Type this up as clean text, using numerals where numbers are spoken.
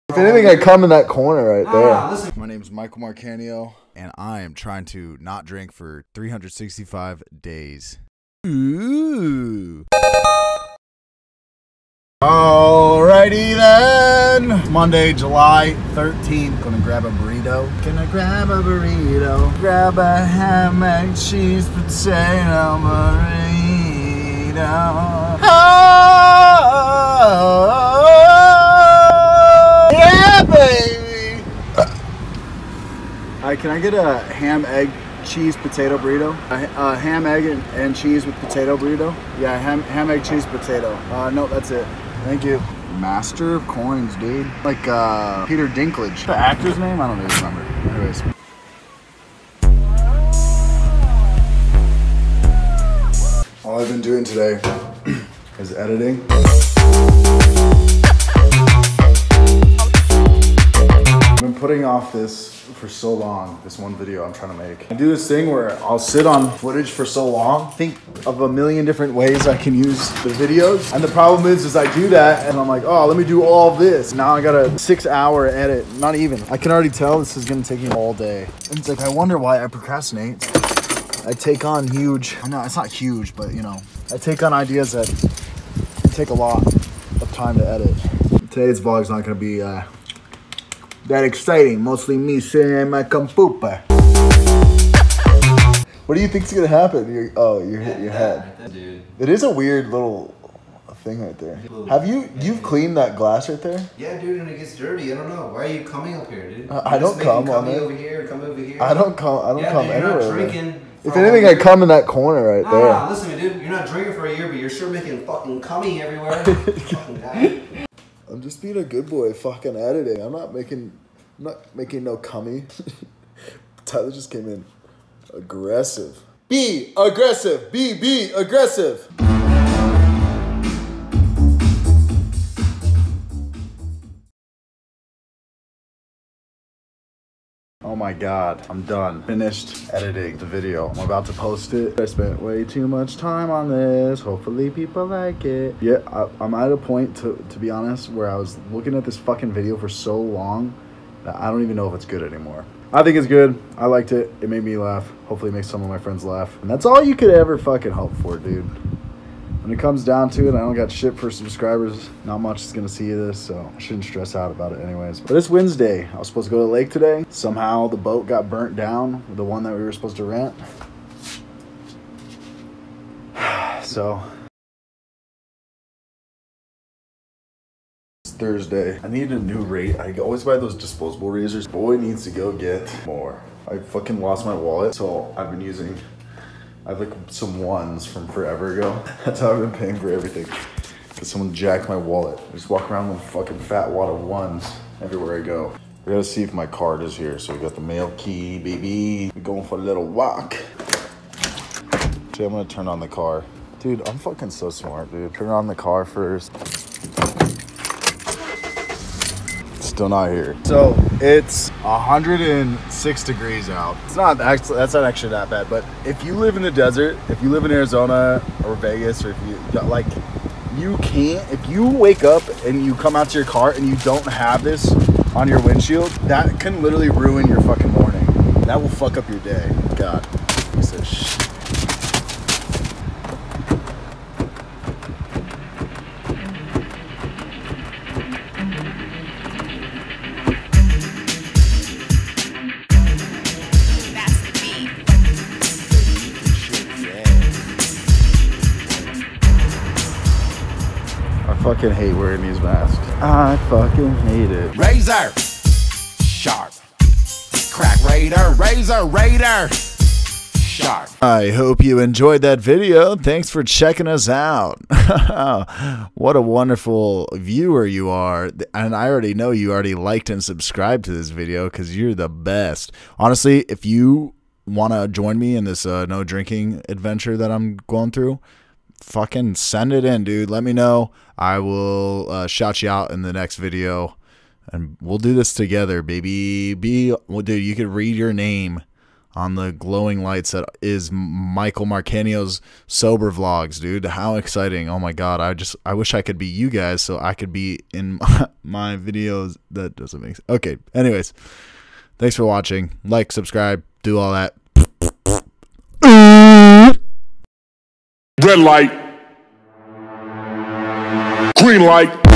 If anything, I come in that corner right there. My name is Michael Marcanio, and I am trying to not drink for 365 days. Ooh. Alrighty then. Monday, July 13th. Gonna grab a burrito. Grab a ham, egg, cheese, potato burrito. Oh, yeah, baby. Alright, can I get a ham, egg, cheese, potato burrito? A ham, egg, and cheese with potato burrito? Yeah, ham, egg, cheese, potato. No, that's it. Thank you. Master of coins, dude. Like Peter Dinklage. The actor's name? I don't even remember. Anyways. All I've been doing today is editing. I've been putting off this for so long, this one video I'm trying to make. I do this thing where I'll sit on footage for so long, think of a million different ways I can use the videos. And the problem is I do that and I'm like, oh, let me do all this. Now I got a 6-hour edit, not even. I can already tell this is gonna take me all day. And it's like, I wonder why I procrastinate. I take on huge, no, it's not huge, but you know, I take on ideas that take a lot of time to edit. Today's vlog's not gonna be that exciting. Mostly me sitting in my computer. What do you think's gonna happen? You're hitting your head. Dude. It is a weird little thing right there. Have you've cleaned that glass right there? Yeah, dude, and it gets dirty. I don't know. Why are you coming up here, dude? I don't come on it. Over here, come over here. I don't come anywhere. Not drinking. If anything, I come in that corner right there. Nah, listen to me, dude. You're not drinking for a year, but you're sure making fucking cummy everywhere. Fucking guy. I'm just being a good boy, fucking editing. I'm not making no cummy. Tyler just came in aggressive. Be aggressive. Be aggressive. Oh my God, I'm done. Finished editing the video. I'm about to post it. I spent way too much time on this. Hopefully people like it. Yeah, I'm at a point, to be honest, where I was looking at this fucking video for so long that I don't even know if it's good anymore. I think it's good. I liked it. It made me laugh. Hopefully it makes some of my friends laugh. And that's all you could ever fucking hope for, dude. When it comes down to it, I don't got shit for subscribers. Not much is gonna see this, so I shouldn't stress out about it anyways. But it's Wednesday. I was supposed to go to the lake today. Somehow the boat got burnt down, the one that we were supposed to rent. So it's Thursday. I need a new rate. I always buy those disposable razors. Boy needs to go get more. I fucking lost my wallet, so I've been using, I have like some ones from forever ago. That's how I've been paying for everything. Because someone jacked my wallet. I just walk around with a fucking fat wad of ones everywhere I go. We gotta see if my card is here. So we got the mail key, baby. We're going for a little walk. Okay, I'm gonna turn on the car. Dude, I'm fucking so smart, dude. Turn on the car first. Still not here. So it's 106 degrees out. It's not actually, that's not actually that bad, but if you live in the desert, if you live in Arizona or Vegas, or if you like, you can't, if you wake up and you come out to your car and you don't have this on your windshield, that can literally ruin your fucking morning. That will fuck up your day. God, piece of shit. I fucking hate wearing these masks. I fucking hate it. Razor sharp. Crack Raider. Razor Raider sharp. I hope you enjoyed that video. Thanks for checking us out. What a wonderful viewer you are. And I already know you already liked and subscribed to this video because you're the best. Honestly, if you want to join me in this no drinking adventure that I'm going through, fucking send it in, dude. Let me know. I will shout you out in the next video, and we'll do this together, baby. Dude, you could read your name on the glowing lights that is Michael Marcanio's sober vlogs, dude. How exciting. Oh my God. I wish I could be you guys so I could be in my videos. That doesn't make sense. Okay. Anyways, thanks for watching. Like, subscribe, do all that. Red light. Green light.